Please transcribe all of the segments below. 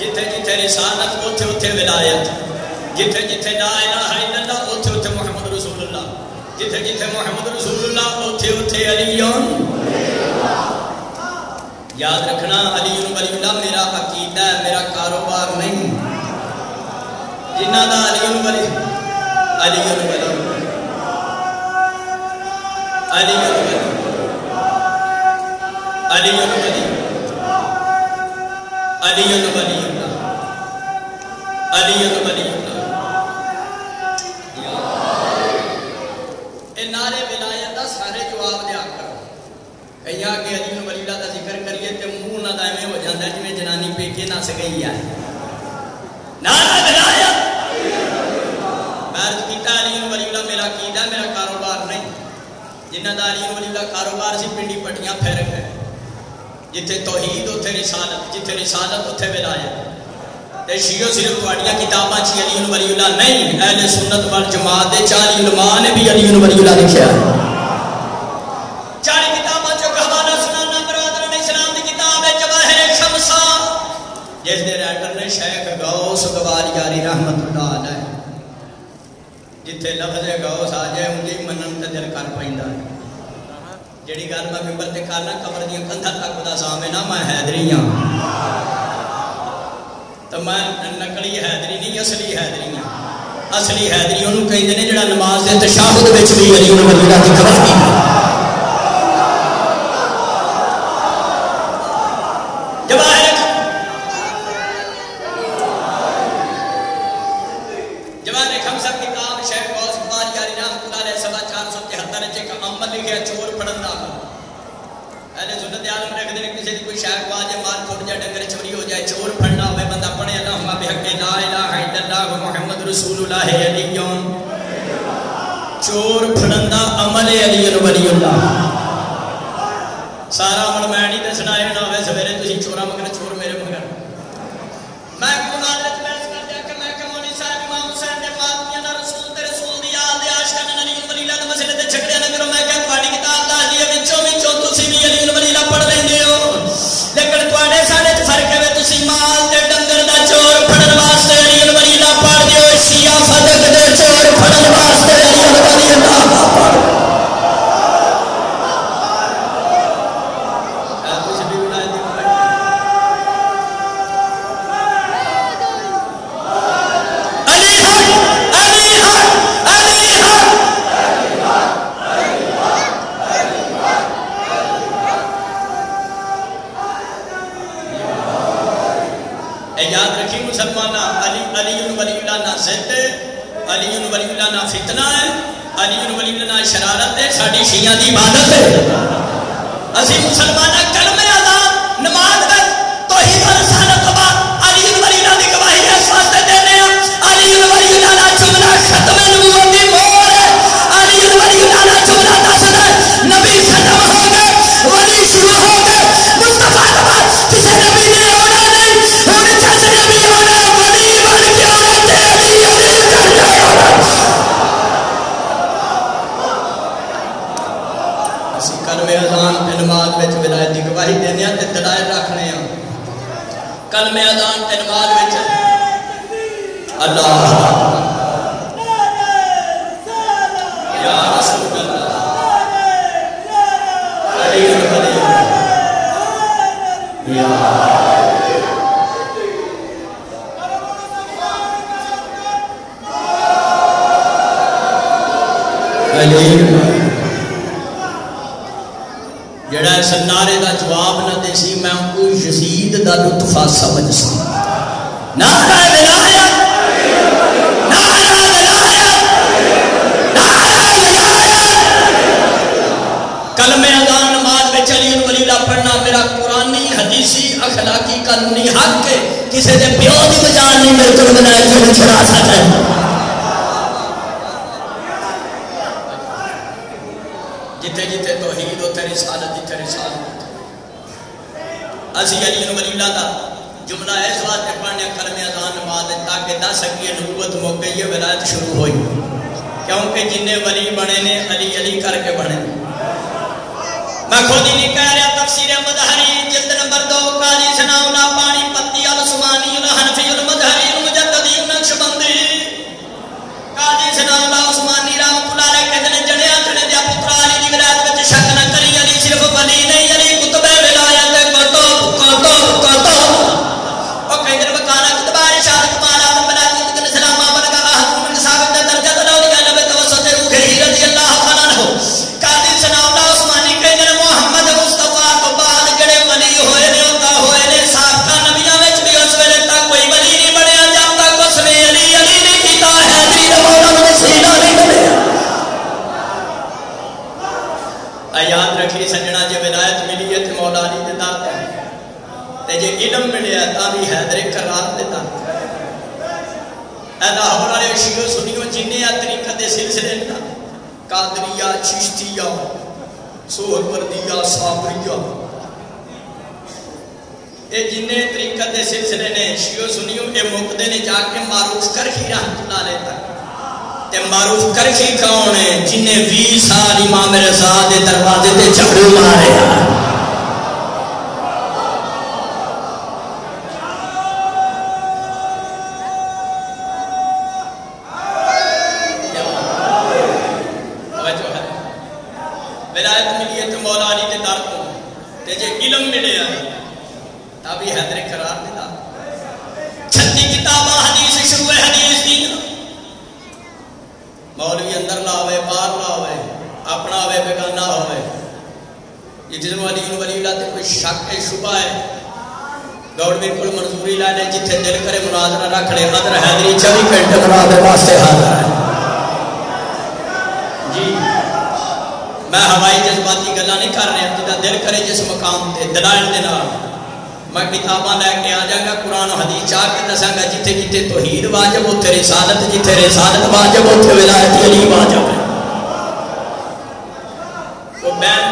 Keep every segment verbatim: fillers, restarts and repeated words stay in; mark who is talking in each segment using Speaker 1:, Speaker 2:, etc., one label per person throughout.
Speaker 1: جتھے جتھے رسالت اوتھے اوتھے ولایت، جتھے جتھے لا الہ الا اللہ اوتھے اوتھے محمد رسول اللہ، جتھے جتھے محمد رسول اللہ اوتھے اوتھے علی یاد رکھنا علی ولی اللہ میرا عقیدہ ہے، میرا کاروبار نہیں. جنہ دا علی ولی علی ولی علی ولی علی ولی علی ولی اللہ علی ولی اللہ. اے نعرے ولایت دا سارے جواب دیا کرو. کئی آگے علی ولی اللہ دا ذکر کریے تے منہ نہ دائیں ہو جاتا ہے جویں جنانی پیکے نس گئی ہے. نعرہ ولایت عرض کیتا علی ولی اللہ میرا عقیدہ میرا کاروبار نہیں. جنہ دا علی ولی اللہ کاروبار سی پنڈی پٹیاں پھیر گئے. جتھے توحید اتھے رسالت، جتھے رسالت اتھے ولایت. تے شیعہ صرف تواڈیاں کتاباں چ علی ولی اللہ نہیں، اہل سنت والجماعت دے چالی علماء نے بھی علی ولی اللہ لکھیا ہے. چالی کتاباں چ حوالہ سنانا برادران اسلام دی کتاب ہے جواہر شمسہ، جس دے رائٹر نے شیخ غوث گوالیاری رحمت اللہ علیہ. جتھے لفظ غوث آ جائے انہی منن تے دل کر پیندا ہے. جڑی گل میں ممبر تے کرنا قبر دی کندھا تک دا سامنے نہ میں حیدری ہاں. تو میں نقلی حیدری نہیں اصلی حیدری ہاں. اصلی حیدری انہوں کہندے نے جڑا نماز دے تشہد وچ بھی علی ولی اللہ دی قبر کی. جواہر جواہر خمسہ کتاب شیخ غوث گوالیاری رحمۃ اللہ علیہ سوا چار سو تہتر وچ ایک عمل لکھیا چور پھڑن دا. اہل سنت عالم رکھدے نے کسی دی کوئی شے کو جے مال پھٹ جائے ڈنگر چوری ہو جائے چور پھڑنا ہوے بندہ پڑھے اللہم بحق لا الہ الا اللہ محمد رسول اللہ علی چور پھڑن دا عمل علی ولی اللہ. سارا عمل میں نہیں دسنا ہے نہ ہوے سویرے تسی چورا مگر چور میرے مگر. میں مناظرت میں اس کر دیا کہ میں کہ مولوی صاحب امام حسین دے فاطمیہ دا رسول تے رسول دی یاد دے عاشقاں علی ولی اللہ دے مسئلے تے جھگڑے نہ کرو. میں کہ تہاڈی کتاب دا دی وچوں وچوں تسی بھی علی ولی اللہ پڑھ لیندے ہو، لیکن تواڈے ساڈے تے فرق ہے تسی مال تے ڈنگر دا چور پھڑن واسطے علی ولی اللہ پڑھ دیو، شیعہ فدق دے چور پھڑن واسطے علی ولی اللہ پڑھ. یاد رکھی مسلمانہ علی علی ولی اللہ نہ زد ہے، علی ولی اللہ نہ فتنہ ہے، علی ولی اللہ نہ شرارت ہے. ساڈی شیعہ دی عبادت ہے. اسی مسلمانہ کلمہ اذان نماز وچ توحید و رسالت تو بعد علی ولی اللہ دی گواہی اس واسطے دینے ہیں. علی ولی اللہ دا جملہ ختم نبوت دی مہر ہے. علی ولی اللہ دا جملہ دسدا ہے نبی ختم ہو گئے، ولی شروع ہو گئے. مصطفیٰ دا بعد کسی نبی نے ہونا نہیں. ہن جس نبی ہونا ولی بن کے ہونا تے علی علی کر جائے. اسی کلمہ اذان تے نماز وچ ولایت دی گواہی دینے ہیں تے دلائل رکھنے ہیں. کلمہ اذان تے نماز وچ اللہ یا رسول اللہ علی ولی یا علی. جڑا اس نعرے دا جواب نہ دے سی میں کو یزید دا لطفہ سمجھ سا. نعرہ ولایت، نعرہ ولایت، نعرہ ولایت. کلمہ اذان نماز وچ علی ولی اللہ پڑھنا میرا قرآنی حدیثی اخلاقی قانونی حق ہے. کسی دے پیو دی بجان نہیں میرے کو بنایا جو چھڑا سکتا ہے. جتے جتے توحید ہوتے رسالت جتے رسالت. اسی علی ولی اللہ دا جملہ اس واسطے پڑھنے کلمہ اذان نماز تاکہ دس سکیے نبوت مک گئی ہے، ولایت شروع ہوئی. کیونکہ جن ولی بنے نے علی علی کر کے بنے. میں خود ہی نہیں کہہ رہا، تفسیر مظہری جلد نمبر دو قاضی ثناء اللہ پانی پتی العثمانی ایدا ہمارے شیعہ سنیوں جنہیں یا طریقہ دے سلسلے نا قادریہ چشتیہ سوہر وردیہ صابریہ اے جنہیں طریقہ دے سلسلے نے شیعہ سنیوں اے مقدے نے جا کے معروف کرخی رحمت اللہ لیتا تے معروف کرخی کون ہے جنہیں وی سال امام رضا دے دروازے تے جھاڑو مارے ولایت ملی ہے تو مولا علی کے در کو تے جے علم ملے آئے تابی حیدر قرار دیتا چھتی کتابہ حدیث شروع حدیث دی مولوی اندر لاوے باہر لاوے اپنا ہوئے بیگانہ ہوئے یہ جسم علی ولی اللہ تے کوئی شک ہے شبہ ہے گورنمنٹ کو منظوری لائے جتھے دل کرے مناظرہ رکھ لے حضر حیدری چوبیس گھنٹے مناظر واسطے حاضر ہے جی میں ہوائی جذباتی گلا نہیں کر رہا جدا دل کرے جس مقام تے دلائل دے نال میں کتاباں لے کے آ جاؤں گا قرآن و حدیث چاہ کے دساں گا جتھے جتھے توحید واجب اتھے رسالت جتھے رسالت واجب اتھے ولایت علی واجب ہے وہ بین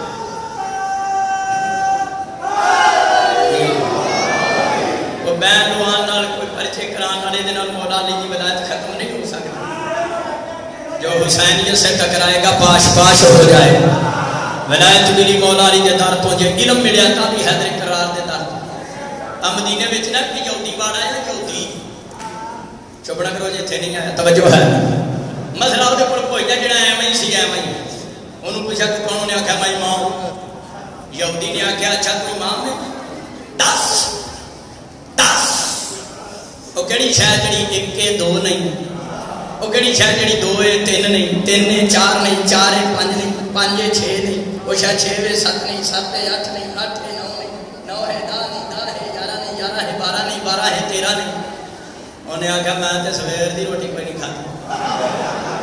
Speaker 1: وہ بین روان نال کوئی پرچے کران والے دے نال مولا علی کی ولایت ختم نہیں ہو سکتی جو حسینیت سے ٹکرائے گا پاش پاش ہو جائے ولایت ملی مولا علی دے در تو جے علم ملیا تا بھی حیدر قرار دے در تو مدینے میں چنا کہ یہودی باڑا ہے یہودی چپڑا کرو جے تھے نہیں آیا توجہ ہے مسئلہ ہوتے پر کوئی جا جڑا ہے میں سی ہے میں انہوں پوچھا کہ کونوں نے آکھا میں امام یہودی نے آکھا اچھا تو امام ہے دس دس وہ کہڑی شاید جڑی ایک کے دو نہیں وہ کہڑی شاید جڑی دو ہے تین نہیں تین ہے چار نہیں چار ہے پانچ نہیں پانچ ہے چھ نہیں وہ شاید چھ ہے سات نہیں سات ہے آٹھ نہیں آٹھ ہے نو نہیں نو ہے دا نہیں دا ہے گیارہ نہیں گیارہ ہے بارہ نہیں بارہ ہے تیرہ نہیں انہیں آکھا میں تے سویر دی روٹی کوئی نہیں کھاتی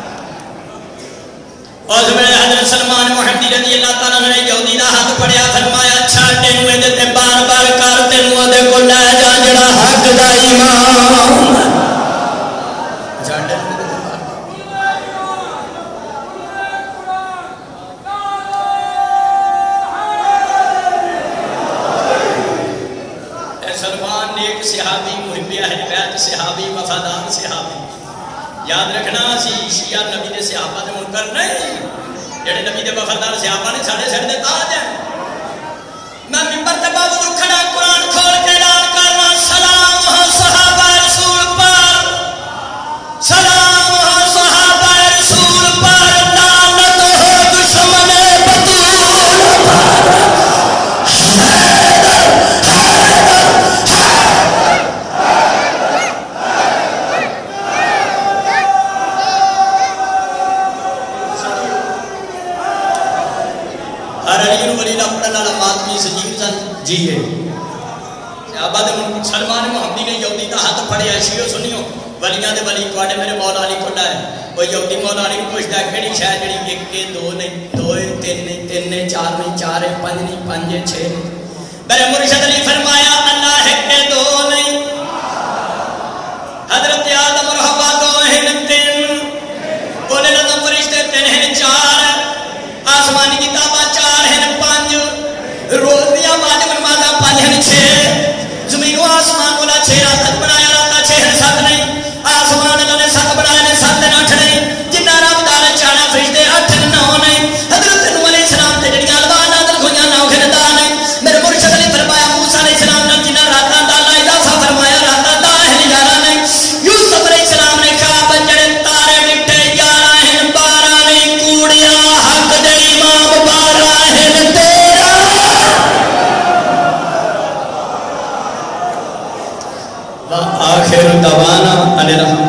Speaker 1: اور زمین حضرت سلمان محمدی رضی اللہ تعالیٰ نے یہودی دا ہاتھ پڑیا فرمایا اچھا تینویں دیتے بار بار کر تینویں دے کو لے جا جڑا حق دا ایمان جاڑے سلمان نے ایک صحابی محبی اہل بیت صحابی وفادار صحابی یاد رکھنا سی شیعہ نبی دے صحابہ دے منکر نہیں جڑے نبی دے وفادار صحابہ نے ساڑھے سر دے تاج ہیں میں ممبر تے باوجود کھڑا قرآن کھول کے اعلان کرنا سلام ہو صحابہ رسول پر سلام ہو صحابہ رسول پر لعنت ہو دشمن بطول پر جی ہے صحابہ دے سلمان محمدی نے یہودی دا ہاتھ پڑیا شیعہ سنیوں ولیاں دے ولی کوڑے میرے مولا علی کو لائے وہ یہودی مولا علی کو پوچھتا ہے کھڑی شاید جڑی ایک کے دو نہیں دو ہے تین نہیں تین نہیں چار نہیں چار ہے پانچ نہیں پانچ ہے چھ نہیں میرے مرشد علی فرمایا اللہ ہے کے دو نہیں حضرت آدم اور حوا دو ہیں تین بولے لگا فرشتے تین ہیں چار آسمانی کتابہ چار ہیں پانچ روزیاں واجب نمازاں پانچ ہیں چھ زمین و آسمان بولا چھ رات بنایا راتا چھ ہیں سات نہیں آسمان اللہ نے سات بنایا نے سات دن آٹھ نہیں جنہ رب دار چانا فرشتے آٹھ نو نہیں حضرت نوح علیہ السلام تے جڑیاں الوان نازل ہویاں نو گھن دا نہیں میرے مرشد علی فرمایا موسیٰ علیہ السلام نے جنہ راتاں دا اللہ اضافہ فرمایا راتاں دا ہے گیارہ نہیں یوسف علیہ السلام نے خواب جڑے تارے ڈٹھے گیارہ ہیں بارہ نہیں کوڑیاں حق دے امام بارہ ہیں تیرہ آخر دوانا علی رحم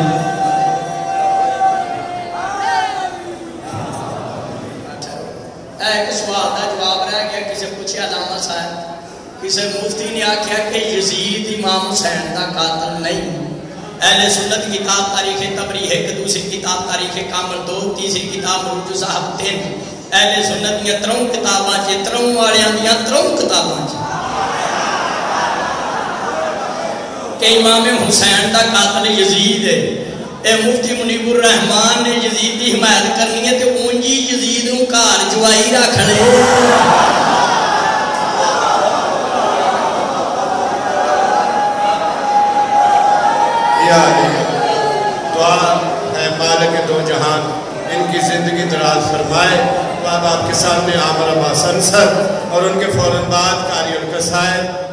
Speaker 1: ایک سوال دا جواب رہ گیا کسے پوچھے علامہ صاحب کسے مفتی نے آکھیا کہ یزید امام حسین دا قاتل نہیں اہل سنت کتاب تاریخ تبری ایک دوسری کتاب تاریخ کامل دو تیسری کتاب مرجو صاحب تین اہل سنت دیا تروں کتاباں چے تروں والیاں دیا تروں کتاباں چے کہ امام حسین دا قاتل یزید ہے اے مفتی منیب الرحمان نے یزید کی حمایت کرنی ہے تو اونجی یزید نوں گھر جوائی رکھ لے
Speaker 2: یا علی دعا ہے مالک دو جہان ان کی زندگی دراز فرمائے. بعد آپ کے سامنے عامر عباس انصر اور ان کے فوراً بعد قاری القصائد